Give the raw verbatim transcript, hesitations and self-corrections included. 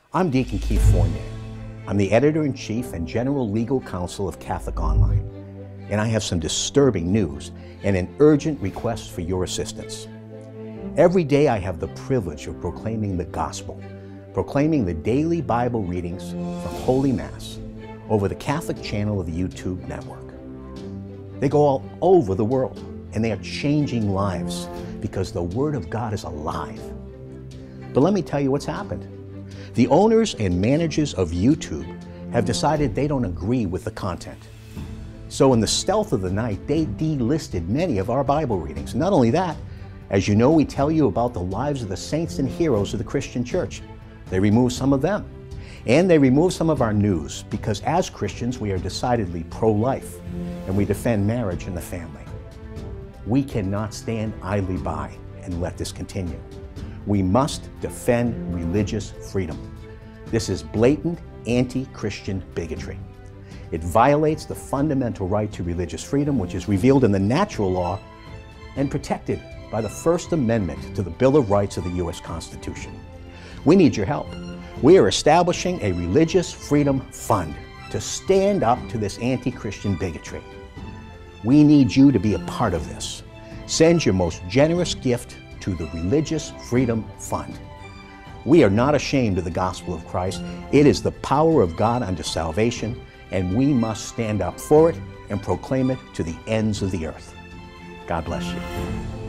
I'm Deacon Keith Fournier. I'm the Editor-in-Chief and General Legal Counsel of Catholic Online, and I have some disturbing news and an urgent request for your assistance. Every day I have the privilege of proclaiming the gospel, proclaiming the daily Bible readings from Holy Mass over the Catholic channel of the YouTube network. They go all over the world, and they are changing lives because the Word of God is alive. But let me tell you what's happened. The owners and managers of YouTube have decided they don't agree with the content. So in the stealth of the night, they delisted many of our Bible readings. Not only that, as you know, we tell you about the lives of the saints and heroes of the Christian church. They removed some of them. And they removed some of our news because as Christians, we are decidedly pro-life and we defend marriage and the family. We cannot stand idly by and let this continue. We must defend religious freedom. This is blatant anti-Christian bigotry. It violates the fundamental right to religious freedom, which is revealed in the natural law and protected by the First Amendment to the Bill of Rights of the U S Constitution. We need your help. We are establishing a religious freedom fund to stand up to this anti-Christian bigotry. We need you to be a part of this. Send your most generous gift to the Religious Freedom Fund. We are not ashamed of the gospel of Christ. It is the power of God unto salvation, and we must stand up for it and proclaim it to the ends of the earth. God bless you.